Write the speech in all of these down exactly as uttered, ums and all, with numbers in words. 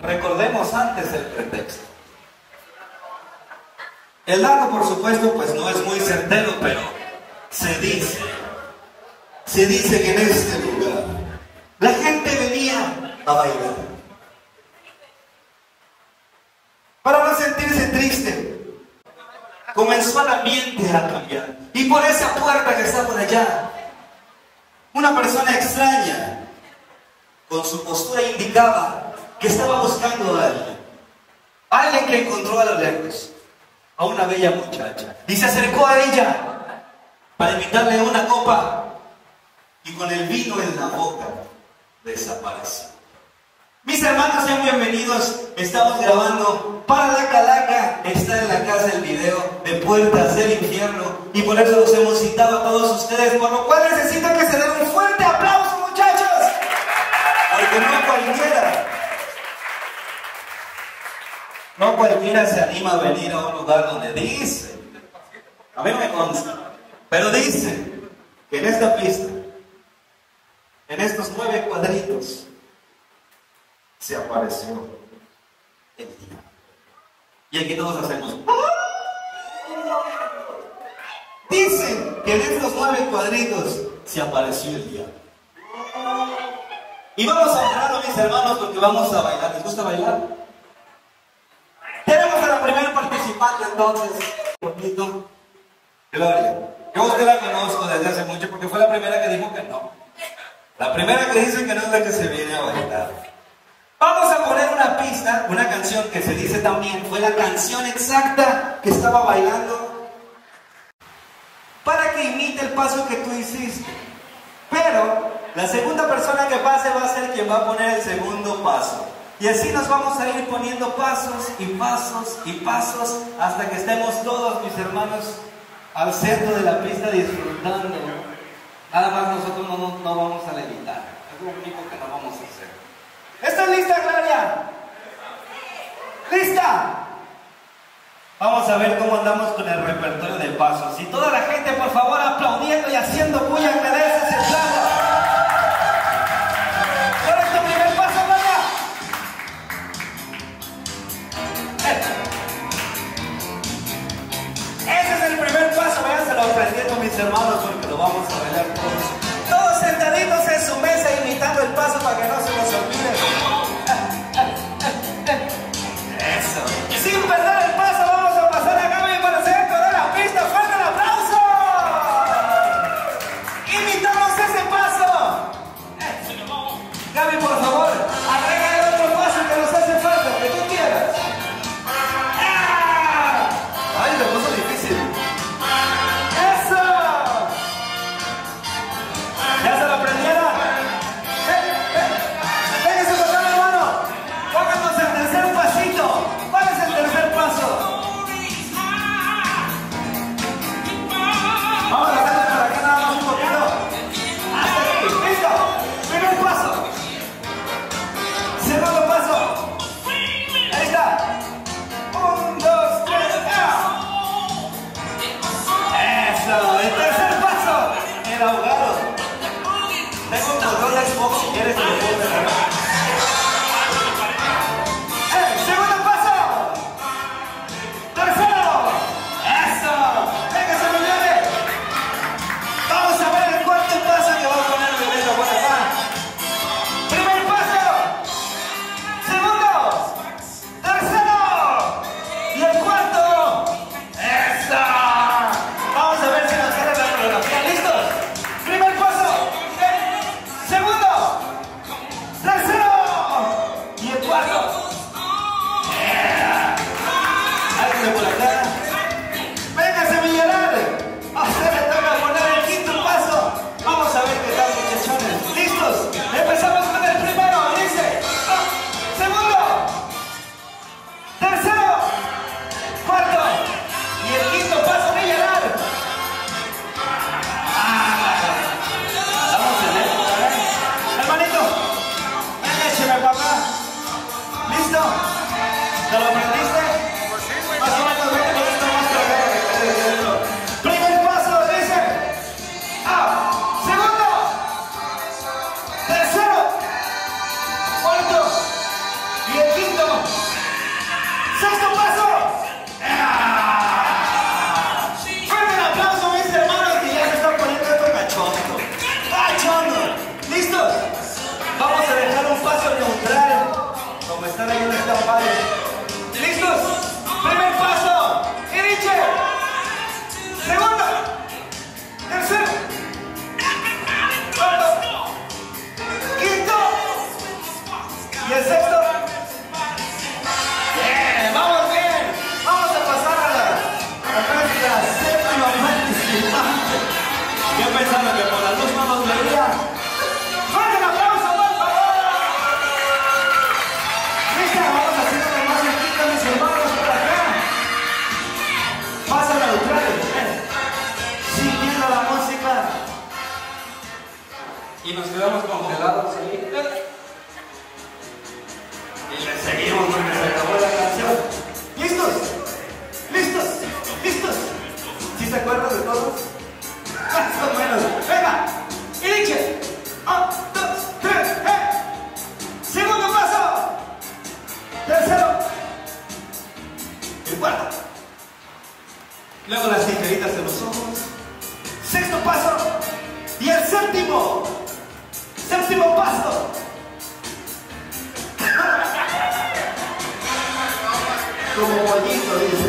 Recordemos antes el pretexto. El dato, por supuesto, pues no es muy certero, pero se dice, se dice que en este lugar la gente venía a bailar para no sentirse triste. Comenzó el ambiente a cambiar, y por esa puerta que está por allá, una persona extraña con su postura indicaba que estaba buscando a alguien, alguien que encontró a lo lejos a una bella muchacha, y se acercó a ella para invitarle una copa, y con el vino en la boca desapareció. Mis hermanos, sean bienvenidos. Estamos grabando para la Calaca. Está en la casa el video de Puertas del Infierno, y por eso los hemos citado a todos ustedes, por lo cual necesito que se den un fuerte aplauso, muchachos, porque no cualquiera No cualquiera se anima a venir a un lugar donde dice, a mí me consta, pero dice que en esta pista, en estos nueve cuadritos, se apareció el día. Y aquí todos hacemos. Dicen que en estos nueve cuadritos se apareció el día. Y vamos a entrar, mis hermanos, porque vamos a bailar. ¿Les gusta bailar? Tenemos a la primera participante, entonces, bonito, Gloria. Yo a usted la conozco desde hace mucho porque fue la primera que dijo que no. La primera que dice que no es la que se viene a bailar. Vamos a poner una pista, una canción que se dice también fue la canción exacta que estaba bailando, para que imite el paso que tú hiciste. Pero la segunda persona que pase va a ser quien va a poner el segundo paso. Y así nos vamos a ir poniendo pasos y pasos y pasos hasta que estemos todos, mis hermanos, al centro de la pista disfrutando. Nada más nosotros no, no, no vamos a levitar. Es lo único que no vamos a hacer. ¿Estás lista, Gloria? ¿Lista? Vamos a ver cómo andamos con el repertorio de pasos. Y toda la gente, por favor, aplaudiendo y haciendo bulla, agradece ese aplauso. ¿Cuál es tu primer paso, Gloria? Ese es el primer paso. Váyanselo aprendiendo, mis hermanos, porque lo vamos a bailar todos. Todos sentaditos en su mesa imitando el paso para que no se nos olvide. Eso. Sin perder el paso, vamos a pasar a Gaby para el centro de la pista. ¡Fuerte el aplauso! Imitamos ese paso. Gaby, por favor, agrega el otro paso que nos hace falta, que tú quieras. ¡Ah! Ay, lo puso difícil. ¡Eso! ¿Ya se lo aprendieron? ¡Eh, eh! ¡Déjense tocar, hermano! ¡Pónganos el tercer pasito! ¿Cuál es el tercer paso? Vamos a hacerlo por acá nada más un poquito. Hasta aquí, listo. Primer paso. Segundo paso. Ahí está. Un, dos, tres, ¡ah! Eso. El tercer paso. El ahogado. Tengo un control de Xbox, si quieres te lo puedo descargar. ¡Eh! ¡Segundo paso! ¡Tercero! ¡Eso! ¡Venga, se me viene! Vamos a ver el cuarto paso que va a poner el bebé por acá. ¡Primer paso! ¡Segundo! ¡Tercero! ¡Y el cuarto! ¡Eso! Vamos a ver si nos sale la coreografía. ¿Listos? ¡Primer paso! Segundo, tercero y el cuarto. Yeah. Háganse por acá. Véngase, Villarreal. A usted le toca poner el quinto paso. Vamos a ver qué tal, muchachones. ¿Listos? Empezamos con el primero. Dice, ah, segundo, tercero, cuarto y el quinto paso, Villarreal. Hermanito, venga, écheme para acá. ¿Listo? ¿Te lo aprendiste? Más o menos, vete con esto más cargado. Primer paso, dice. Ah, segundo, tercero, cuarto y el quinto. pollito. Sexto paso. ¡Ah! Fuerte el aplauso, mis hermanos, que ya se está poniendo esto cachondo. ¡Cachondo! ¿Listos? Vamos a dejar un paso neutral, como están ahí en esta pared. ¿Listos? Primer paso. Inicie. Segundo. Tercero. Cuarto. Quinto. Y el sexto. Bien, vamos bien. Vamos a pasar a la, a nuestra séptima participante. Yo pensaba que por la luz no nos veía. ¡Fuerte el aplauso, por favor! Lista, vamos a hacer una más cerquita, mis hermanos, por acá. Pasa la neutral, sintiendo la música. Y nos quedamos congelados ahí. Y le seguimos porque se acabó la canción. ¿Listos? ¿Listos? ¿Listos? ¿Sí se acuerdan de todos? Más o menos. ¡Venga! ¡Inicie! ¡Un, dos, tres! ¡Eh! ¡Segundo paso! ¡Tercero! ¡El cuarto! Luego las tijeritas en los ojos. ¡Sexto paso! ¡Y el séptimo! ¡Séptimo paso! Como pollito, dice.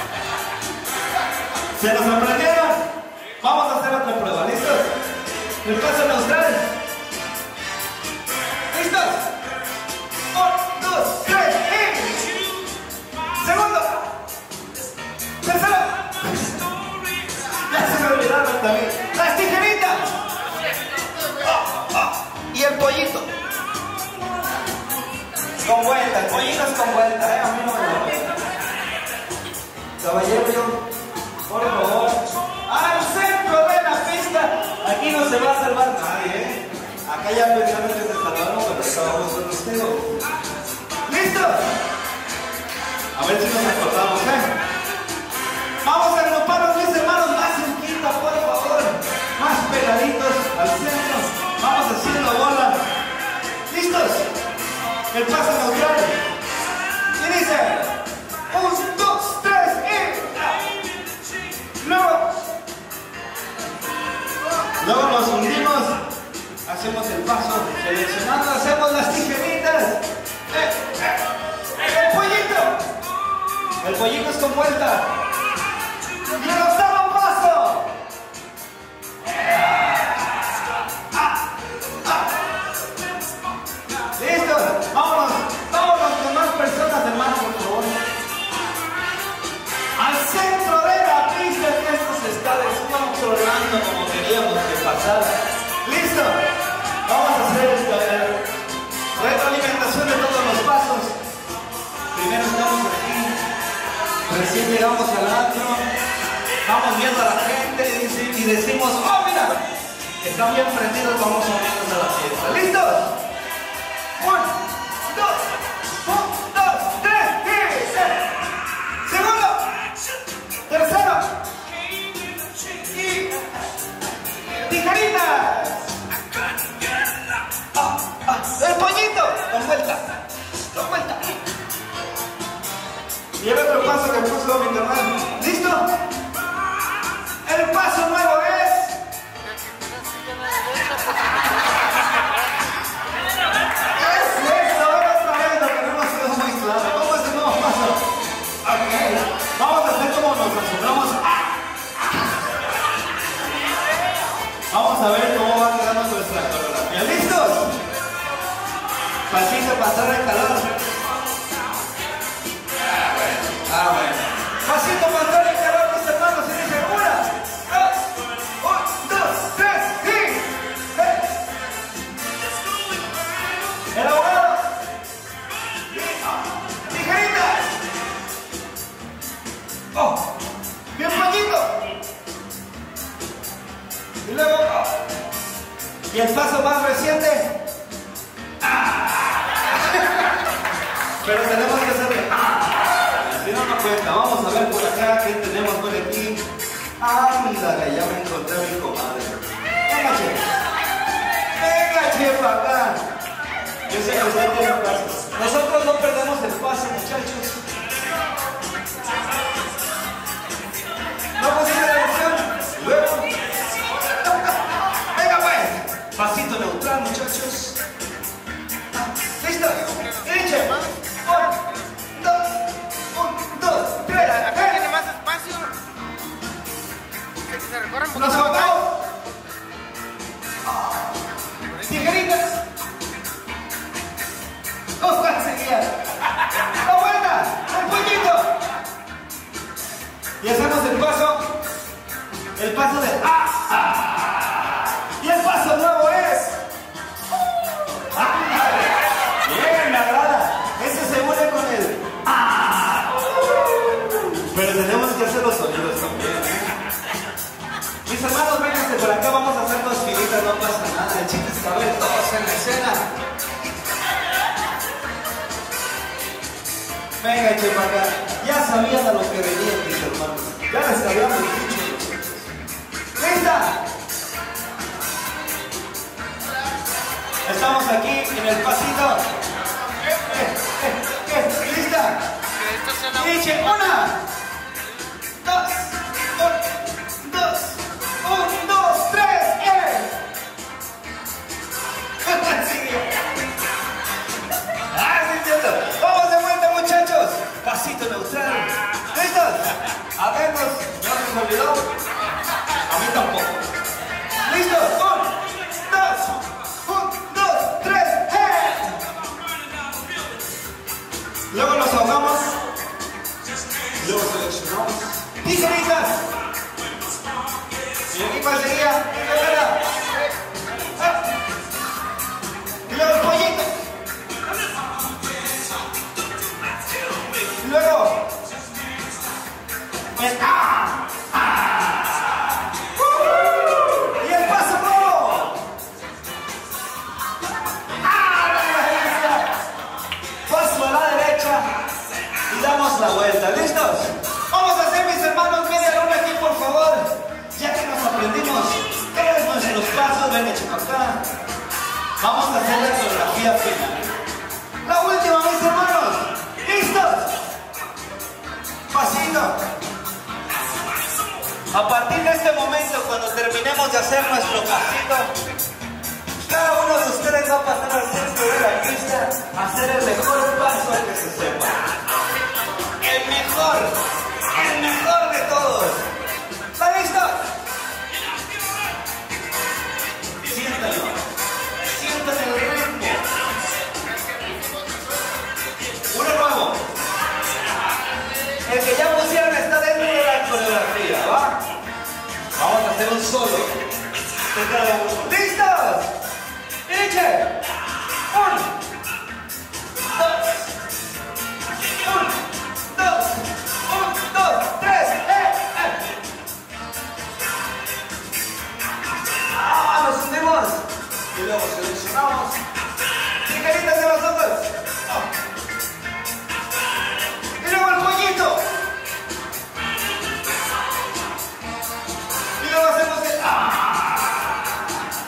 ¿Se nos aprendieron? Vamos a hacer otra prueba, ¿listos? El paso neutral. ¿Listos? Un, dos, tres, y... Segundo. Tercero. Ya se me olvidaron también. Las tijeritas. Oh, oh. Y el pollito. Con vuelta, el pollito es con vuelta, ¿eh? A mí no me lo vuelta. Caballero, por favor, al centro de la pista. Aquí no se va a salvar nadie, ¿eh? Acá ya pensaron que se salvaron, pero estábamos con ustedes. ¿Listos? A ver si nos acordamos, ¿eh? Vamos a agruparnos, mis hermanos, más cerquita, por favor. Más pegaditos al centro. Vamos haciendo bola. ¿Listos? El paso neutral. Y dice: un, dos, tres, y... Luego, luego nos hundimos. Hacemos el paso seleccionando. Hacemos las tijeritas. Eh, eh. El pollito. El pollito es con vuelta. Y el octavo paso. ¿Listo? Vámonos, vámonos con más personas, hermanos, por favor. Al centro de la pista, que esto se está descontrolando como queríamos que pasara. ¿Listo? Vamos a hacer esta retroalimentación de todos los pasos. Primero estamos aquí, recién llegamos al antro, vamos viendo a la gente y decimos: ¡oh, mira! Están bien prendidos, vamos a unirnos a la fiesta. ¿Listos? Un, dos, un, dos, tres, y... Segundo. Tercero. Y... Tijeritas. Ah, ah, el pollito. Con vuelta. Con vuelta. Y el otro paso que puso mi hermano. ¿Listo? El paso nuevo es... Vamos a hacer como nos asombramos. Vamos a ver cómo va quedando nuestra coreografía. ¿Listos? Pasito pasar el calor. Ah, bueno. Ah, bueno. Pasito pasar el calor, mis hermanos. Y dice: una, dos, un, dos, tres, y... ¡Eh! Elaborados. Tijeritas. ¡Oh! ¡Bien poquito! Y luego... Oh. Y el paso más reciente... ¡Ah! Pero tenemos que hacerle... ¡Ah! Si no, no cuenta. Vamos a ver por acá qué tenemos por aquí. ¡Ándale! Ya me encontré a mi comadre. ¡Venga, che! ¡Venga, che, para acá! Yo sé que usted tiene pasos. Nosotros no perdemos el paso, muchachos. No pusiste la lección. Luego. Venga pues. Pasito neutral, muchachos. ¿Listo? Derecha. Un, dos, un, dos, tres. Acá tiene más espacio. Que se recorran un Nos poquito. vamos. Tijeritas. Dos más seguía. La vuelta. El puñito. Y hacemos el paso. El paso de ah, ah. Y el paso nuevo es. Ah. Bien, me agrada. Ese se une con el ah. Pero tenemos que hacer los sonidos también, ¿eh? Mis hermanos, vénganse por acá, vamos a hacer dos filitas, no pasa nada. El chiste es caber todos en la escena. Venga, eche para acá. Ya sabían a lo que venían, mis hermanos. Ya les habíamos dicho. ¡Lista! Estamos aquí en el pasito. ¿Qué? ¿Qué? ¿Qué? ¿Lista? Que esto sea la Eche, una, dos, un, dos, un, dos, tres, ¡eh! ¡Ah, sí, cierto! ¡Vamos de vuelta, muchachos! Pasito neutral. ¿Listos? Atentos, no se nos olvidó. A mí tampoco. ¿Listos? Un, dos, un, dos, tres, ¡eh! Luego nos ahogamos. Luego seleccionamos. Tijeritas. Y aquí cuál sería. Ah. Y luego el pollito. Y luego el ah. Ah. Uh. Y el paso nuevo. Ah, paso a la derecha. Y damos la vuelta. ¿Listos? Vamos a hacer, mis hermanos, media luna aquí, por favor. Ya que nos aprendimos todos nuestros pasos, ven, eche para acá. Vamos a hacer la coreografía final. La última, mis hermanos. ¿Listos? Pasito. A partir de este momento, cuando terminemos de hacer nuestro pasito, cada uno de ustedes va a pasar al centro de la pista a hacer el mejor paso que se sepa. El mejor, el mejor de todos. ¿Están listos? Siéntanlo, sientan el ritmo. Uno nuevo. El que ya pusieron está dentro de la coreografía, ¿va? Vamos a hacer un solo de cada uno. ¿Listos? ¡Eche! Un, dos, un, dos, un, dos, tres, ¡eh! ¡Eh! ¡Ah! ¡Nos hundimos! Y luego seleccionamos. ¡Tijeritas de los ojos! Oh. Y luego el pollito. Y luego hacemos el ¡ah!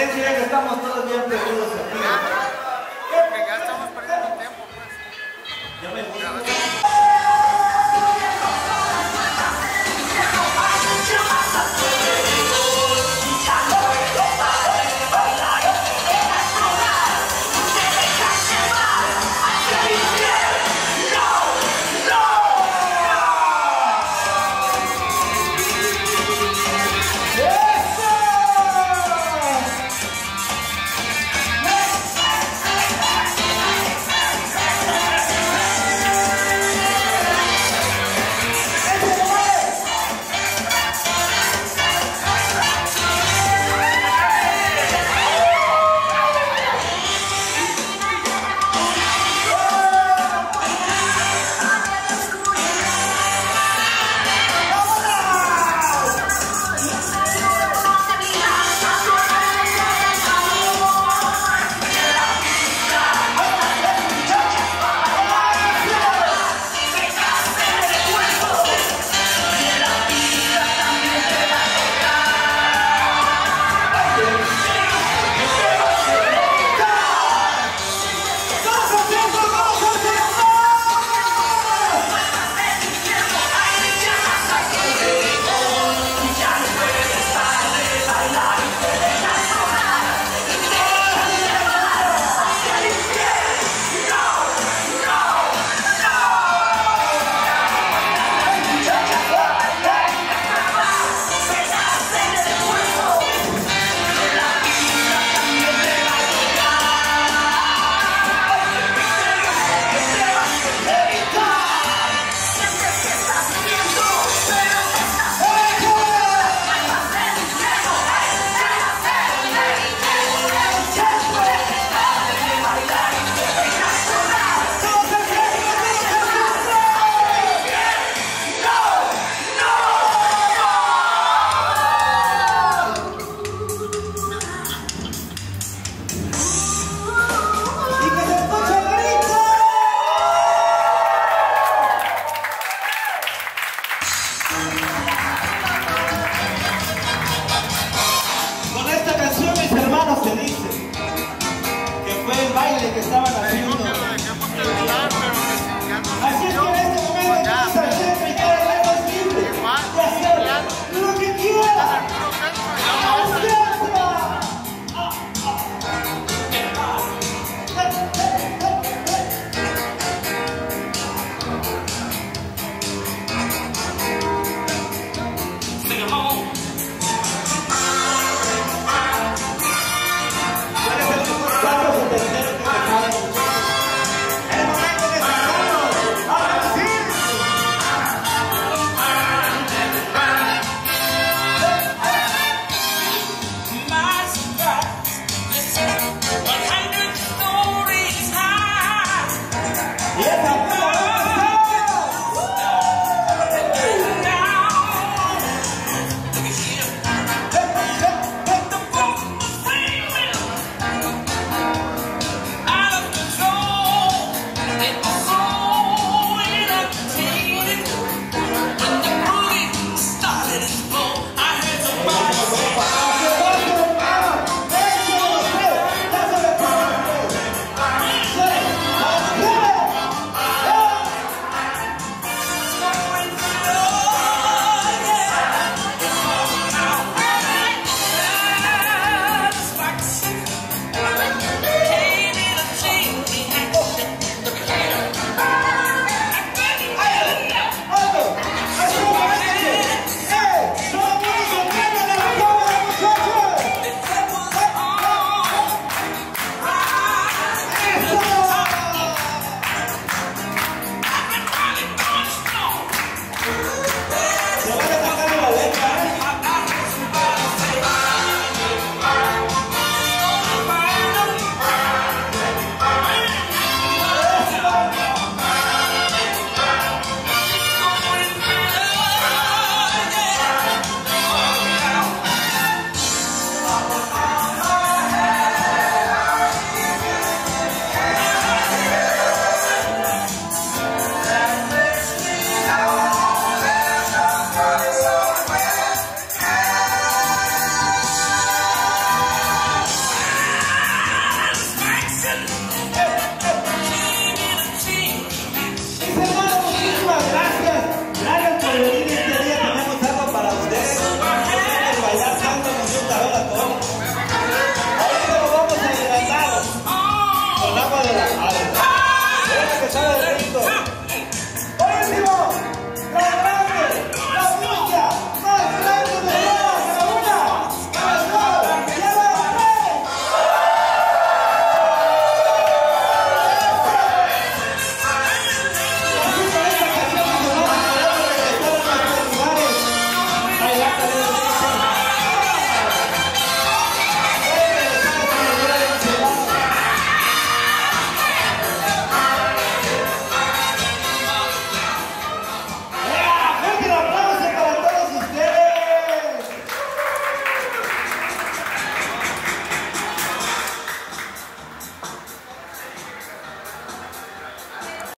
dicho ya que estamos todos bien perdidos aquí. Ya, porque ya estamos perdiendo tiempo, pues. Yo me